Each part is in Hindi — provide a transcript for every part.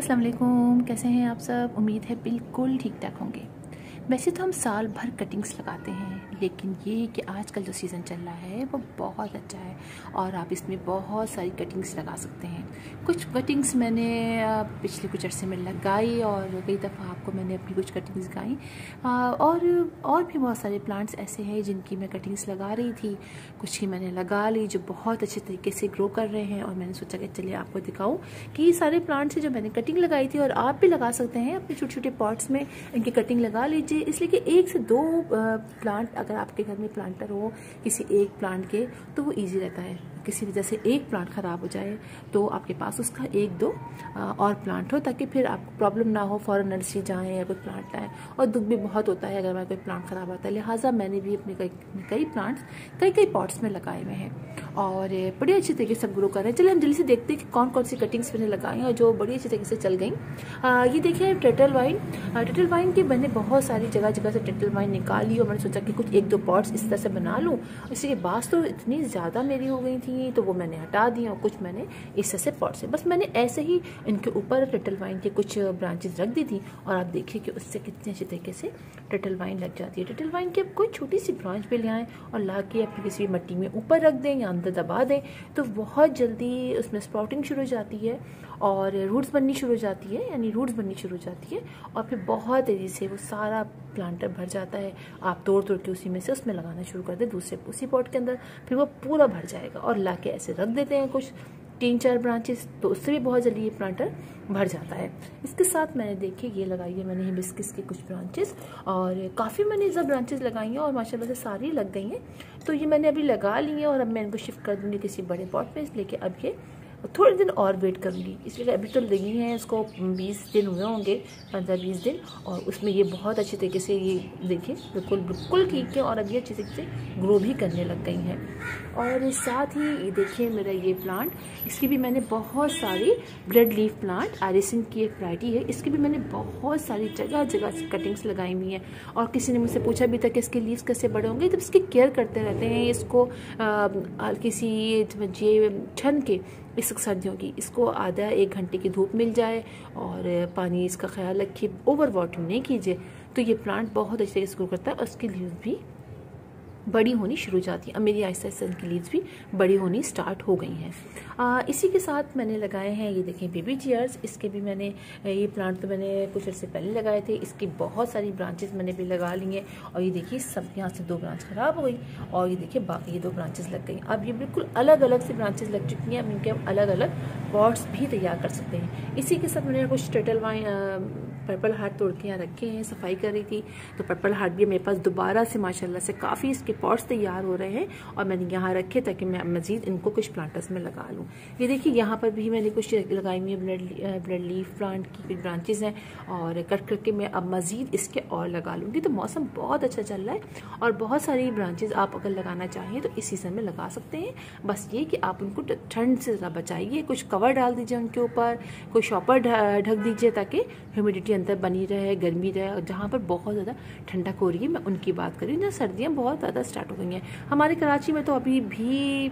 अस्सलाम वालेकुम, कैसे हैं आप सब। उम्मीद है बिल्कुल ठीक ठाक होंगे। वैसे तो हम साल भर कटिंग्स लगाते हैं, लेकिन ये कि आजकल जो सीज़न चल रहा है वो बहुत अच्छा है और आप इसमें बहुत सारी कटिंग्स लगा सकते हैं। कुछ कटिंग्स मैंने पिछले कुछ अरसे में लगाई और कई दफ़ा आपको मैंने अपनी कुछ कटिंग्स दिखाई। और भी बहुत सारे प्लांट्स ऐसे हैं जिनकी मैं कटिंग्स लगा रही थी, कुछ की मैंने लगा ली जो बहुत अच्छे तरीके से ग्रो कर रहे हैं और मैंने सोचा कि चलिए आपको दिखाऊं कि ये सारे प्लांट्स हैं जो मैंने कटिंग लगाई थी और आप भी लगा सकते हैं अपने छोटे छोटे पॉट्स में। इनकी कटिंग लगा लीजिए, इसलिए कि 1 से 2 प्लांट अगर आपके घर में प्लांटर हो किसी एक प्लांट के तो वो ईजी रहता है। किसी वजह से एक प्लांट ख़राब हो जाए तो आपके पास उसका 1-2 और प्लांट हो, ताकि फिर आपको प्रॉब्लम ना हो फॉरेन नर्सरी जाएँ या कोई प्लांट लाएँ। और दुख भी बहुत होता है अगर हमारा कोई प्लांट ख़राब आता है। लिहाजा मैंने भी अपने कई प्लांट्स कई पॉट्स में लगाए हुए हैं और बड़े अच्छे तरीके से ग्रो कर रहे हैं। चलिए हम जल्दी से देखते हैं कि कौन कौन सी कटिंग्स मैंने लगाई और जो बड़ी अच्छी तरीके से चल गई। ये देखिए टर्टल वाइन की मैंने बहुत सारी जगह से टर्टल वाइन निकाली और मैंने सोचा कि कुछ 1-2 पॉट्स इस तरह से बना लूँ। इसी के बाद तो इतनी ज़्यादा मेरी हो गई थी तो वो मैंने हटा दी और कुछ मैंने इस तरह से पॉट से बस मैंने ऐसे ही इनके ऊपर टर्टल वाइन के कुछ ब्रांचेस रख दी थी और आप देखिए कि उससे कितने अच्छे तरीके से टर्टल वाइन लग जाती है। टर्टल वाइन की आप कोई छोटी सी ब्रांच पे ले आएँ और ला के आप किसी मिट्टी में ऊपर रख दें या अंदर दबा दें तो बहुत जल्दी उसमें स्प्राउटिंग शुरू हो जाती है और रूट्स बननी शुरू हो जाती है, यानी रूट्स बननी शुरू हो जाती है और फिर बहुत तेज़ी से वो सारा प्लांटर भर जाता है। आप तोड़ के उसी में से उसमें लगाना शुरू कर दें दूसरे उसी पॉट के अंदर, फिर वो पूरा भर जाएगा और ला के ऐसे रख देते हैं कुछ 3-4 ब्रांचेस तो उससे भी बहुत जल्दी ये प्लांटर भर जाता है। इसके साथ मैंने देखिए ये लगाई है मैंने हिबिस्कस के कुछ ब्रांचेस और काफ़ी मैंने सब ब्रांचेस लगाई हैं और माशाल्लाह से सारी लग गई हैं। तो ये मैंने अभी लगा ली है और अब मैं इनको शिफ्ट कर दूँगी किसी बड़े पॉट में, इसलिए कि अब ये थोड़े दिन और वेट करूँगी, इसलिए अभी तो लगी हैं इसको 20 दिन हुए होंगे, 15-20 दिन और उसमें ये बहुत अच्छे तरीके से ये देखिए बिल्कुल ठीक है और अभी अच्छे तरीके से ग्रो भी करने लग गई हैं। और साथ ही ये देखिए मेरा ये प्लांट, इसकी भी मैंने बहुत सारी ब्रेड लीफ प्लांट एरिसन की एक वैरायटी है, इसकी भी मैंने बहुत सारी जगह से कटिंग्स लगाई हुई हैं और किसी ने मुझसे पूछा भी था कि इसके लीव्स कैसे बड़े होंगे, तो इसकी केयर करते रहते हैं। इसको किसी छन के इस सर्दियों की इसको आधा 1 घंटे की धूप मिल जाए और पानी इसका ख्याल रखिए, ओवर वाटरिंग नहीं कीजिए तो ये प्लांट बहुत अच्छे से ग्रो करता है और उसकी लीव्स भी बड़ी होनी शुरू हो जाती है। अब मेरी आहिस्ता आहिस्ता इनकी लीव्स भी बड़ी होनी स्टार्ट हो गई हैं। इसी के साथ मैंने लगाए हैं ये देखें बेबी चेयर्स, इसके भी मैंने ये प्लांट तो मैंने कुछ अर्से पहले लगाए थे, इसकी बहुत सारी ब्रांचेस मैंने भी लगा ली हैं और ये देखिए सब यहाँ से 2 ब्रांच ख़राब हो गई और ये देखिए बाकी ये 2 ब्रांचेस लग गई। अब ये बिल्कुल अलग अलग से ब्रांचेस लग चुकी हैं, अब इनके हम अलग अलग पॉट्स भी तैयार कर सकते हैं। इसी के साथ मैंने कुछ टर्टल वाइन पर्पल हार्ट तोड़ के यहाँ रखे हैं, सफाई कर रही थी तो पर्पल हार्ट भी मेरे पास दोबारा से माशाल्लाह से काफ़ी इसके पॉट्स तैयार हो रहे हैं और मैंने यहाँ रखे ताकि मैं मज़ीद इनको कुछ प्लांटर्स में लगा लूँ। ये देखिए यहाँ पर भी मैंने कुछ लगाई हुई है ब्रेड लीफ प्लांट की कुछ ब्रांचेस हैं और कट करके मैं अब मज़ीद इसके और लगा लूँगी। तो मौसम बहुत अच्छा चल रहा है और बहुत सारी ब्रांचेस आप अगर लगाना चाहें तो इस सीज़न में लगा सकते हैं। बस ये कि आप उनको ठंड से ज़रा बचाइए, कुछ कवर डाल दीजिए उनके ऊपर, कोई शॉपर ढक दीजिए ताकि ह्यूमिडिटी अंदर बनी रहे, गर्मी रहे। और जहाँ पर बहुत ज़्यादा ठंडक हो रही है मैं उनकी बात कर रही हूँ, जहाँ सर्दियाँ बहुत ज़्यादा स्टार्ट हो गई हैं। हमारे कराची में तो अभी भी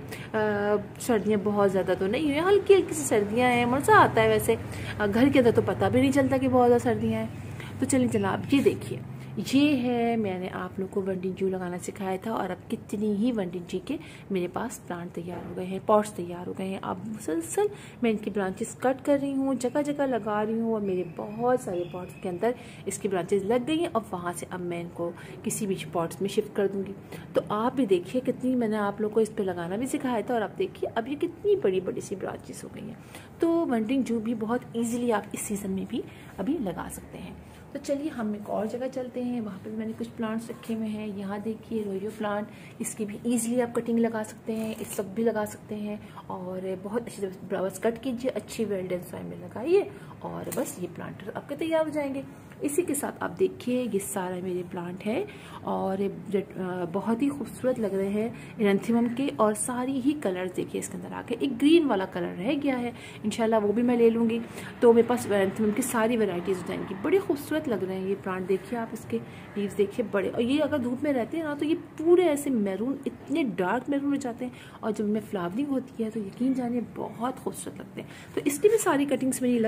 सर्दियाँ बहुत ज़्यादा तो नहीं हुई, हल्की हल्की सी सर्दियाँ हैं, मज़ा आता है वैसे, घर के अंदर तो पता भी नहीं चलता कि बहुत ज़्यादा सर्दियाँ हैं। तो चलिए जनाब ये देखिए ये है मैंने आप लोग को वनडीन जू लगाना सिखाया था और अब कितनी ही वनडीन जी के मेरे पास प्लांट तैयार हो गए हैं, पॉट्स तैयार हो गए हैं। अब मुसलसल मैं इनकी ब्रांचेस कट कर रही हूँ, जगह लगा रही हूँ और मेरे बहुत सारे पॉट्स के अंदर इसकी ब्रांचेस लग गई हैं और वहाँ से अब मैं इनको किसी भी पॉट्स में शिफ्ट कर दूँगी। तो आप भी देखिए कितनी मैंने आप लोग को इस पर लगाना भी सिखाया था और आप देखिए अब ये कितनी बड़ी सी ब्रांचेस हो गई हैं। तो वनडीन जू भी बहुत ईजिली आप इस सीज़न में भी अभी लगा सकते हैं। तो चलिए हम एक और जगह चलते हैं, वहाँ पे भी मैंने कुछ प्लांट्स रखे हुए हैं। यहाँ देखिए रोयो प्लांट, इसकी भी इजीली आप कटिंग लगा सकते हैं, इस सब भी लगा सकते हैं और बहुत अच्छी तरह ब्राउज कट कीजिए, अच्छी वेल्डन सॉइल में लगाइए और बस ये प्लांटर आपके तैयार हो जाएंगे। इसी के साथ आप देखिए ये सारा मेरे प्लांट है और बहुत ही खूबसूरत लग रहे हैं एरेंथीमम के और सारी ही कलर्स देखिए इसके अंदर आके। एक ग्रीन वाला कलर रह गया है, इंशाल्लाह वो भी मैं ले लूँगी। तो मेरे पास एरेंथीमम की सारी वैरायटीज़ हो जाएंगी। बड़े खूबसूरत लग रहे हैं ये प्लांट, देखिए आप इसके लीव्स देखिए बड़े, और ये अगर धूप में रहते हैं ना तो ये पूरे ऐसे मैरून, इतने डार्क मैरून हो जाते हैं और जब में फ्लावरिंग होती है तो यकीन जानिए बहुत खूबसूरत लगते हैं। तो इसकी भी सारी कटिंग्स मेरी लग गई हैं।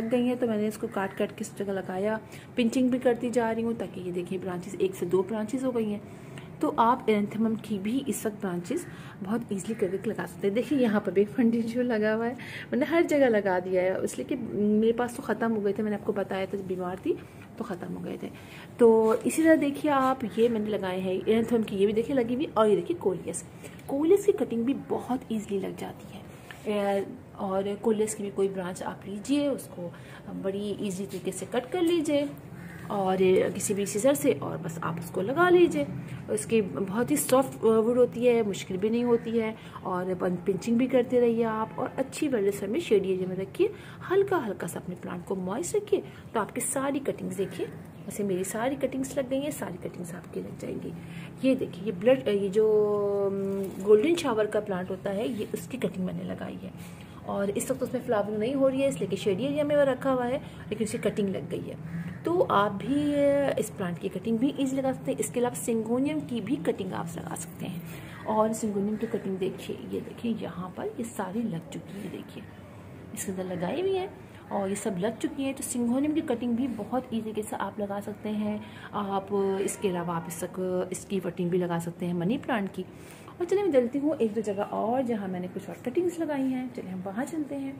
तो मैंने इसको काट काट के इस जगह लगाया। पिंचिंग भी करती जा रही हूँ ताकि ये देखिए ब्रांचेस 1 से 2 ब्रांचेस हो गई हैं। तो आप एरेंथेमम की भी इस वक्त ब्रांचेस बहुत ईजिली करके लगा सकते हैं। देखिए यहाँ पर भी फंडी जो लगा हुआ है, मैंने हर जगह लगा दिया है, इसलिए कि मेरे पास तो ख़त्म हो गए थे, मैंने आपको बताया था जब बीमार थी तो ख़त्म हो गए थे। तो इसी तरह देखिए आप, ये मैंने लगाए हैं एरेंथेमम की, ये भी देखिए लगी हुई। और ये देखिए कोलियस की कटिंग भी बहुत ईजिली लग जाती है। और कोलियस की भी कोई ब्रांच आप लीजिए, उसको बड़ी ईजी तरीके से कट कर लीजिए और किसी भी सीजर से, और बस आप उसको लगा लीजिए। उसकी बहुत ही सॉफ्ट वुड होती है, मुश्किल भी नहीं होती है, और पिंचिंग भी करते रहिए आप। और अच्छी वेल्डेसर में शेड एरिया में रखिए, हल्का हल्का सा अपने प्लांट को मॉइस्ट रखिए, तो आपकी सारी कटिंग्स देखिए, वैसे मेरी सारी कटिंग्स लग गई हैं, सारी कटिंग्स आपकी लग जाएंगी। ये देखिए ये जो गोल्डन शावर का प्लांट होता है, ये उसकी कटिंग मैंने लगाई है। और इस वक्त उसमें फ्लावरिंग नहीं हो रही है इसलिए कि शेड एरिया में वो रखा हुआ है, लेकिन उसकी कटिंग लग गई है। तो आप भी इस प्लांट की कटिंग भी ईजी लगा सकते हैं। इसके अलावा सिंगोनियम की भी कटिंग आप लगा सकते हैं। और सिंगोनियम की कटिंग देखिए, ये देखिए यहाँ पर ये सारी लग चुकी है, देखिए इसके अंदर लगाई हुई है और ये सब लग चुकी है। तो सिंगोनियम की कटिंग भी बहुत ईजी तरीके से आप लगा सकते हैं। आप इसके अलावा आप इसकी कटिंग भी लगा सकते हैं मनी प्लांट की। और चलिए मैं चलती हूँ 1-2 जगह और जहाँ मैंने कुछ और कटिंग्स लगाई हैं, चलिए हम वहाँ चलते हैं।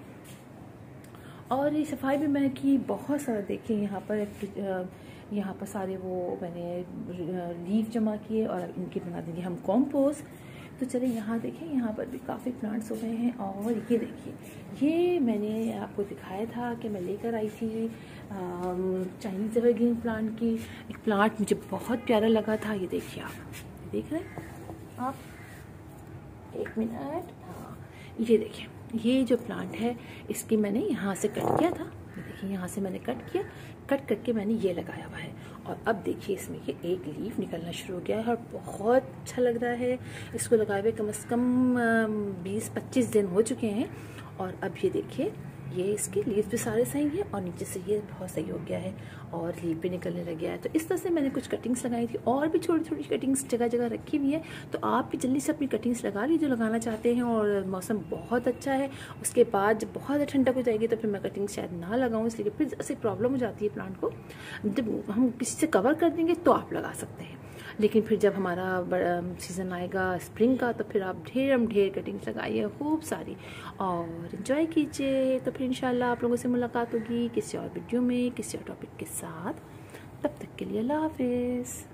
और ये सफाई भी मैंने की बहुत सारा, देखिए यहाँ पर सारे वो मैंने लीफ जमा किए और इनके बना देंगे हम कॉम्पोस्ट। तो चलिए यहाँ देखें, यहाँ पर भी काफ़ी प्लांट्स हो गए हैं। और ये देखिए, ये मैंने आपको दिखाया था कि मैं लेकर आई थी चाइनीज़ एवरग्रीन प्लांट की एक प्लांट, मुझे बहुत प्यारा लगा था। ये देखिए, आप देख रहे हैं आप, 1 मिनट, हाँ ये देखिए, ये जो प्लांट है इसकी मैंने यहाँ से कट किया था। ये देखिए यहाँ से मैंने कट किया, कट करके मैंने ये लगाया हुआ है। और अब देखिए इसमें ये एक लीफ निकलना शुरू हो गया है और बहुत अच्छा लग रहा है। इसको लगाए हुए कम से कम 20-25 दिन हो चुके हैं। और अब ये देखिए, ये इसके लीफ भी सारे सही हैं और नीचे से ये बहुत सही हो गया है और लीफ भी निकलने लग गया है। तो इस तरह से मैंने कुछ कटिंग्स लगाई थी और भी छोटी छोटी कटिंग्स जगह जगह रखी हुई है। तो आप भी जल्दी से अपनी कटिंग्स लगा लीजिए जो लगाना चाहते हैं। और मौसम बहुत अच्छा है, उसके बाद जब बहुत ठंडक हो जाएगी तो फिर मैं कटिंग शायद ना लगाऊँ, इसलिए फिर ऐसी प्रॉब्लम हो जाती है प्लांट को। जब हम किसी से कवर कर देंगे तो आप लगा सकते हैं, लेकिन फिर जब हमारा सीज़न आएगा स्प्रिंग का तो फिर आप ढेर कटिंग्स लगाइए खूब सारी और एंजॉय कीजिए। तो फिर इंशाल्लाह आप लोगों से मुलाकात होगी किसी और वीडियो में किसी और टॉपिक के साथ। तब तक के लिए अल्लाह हाफिज़।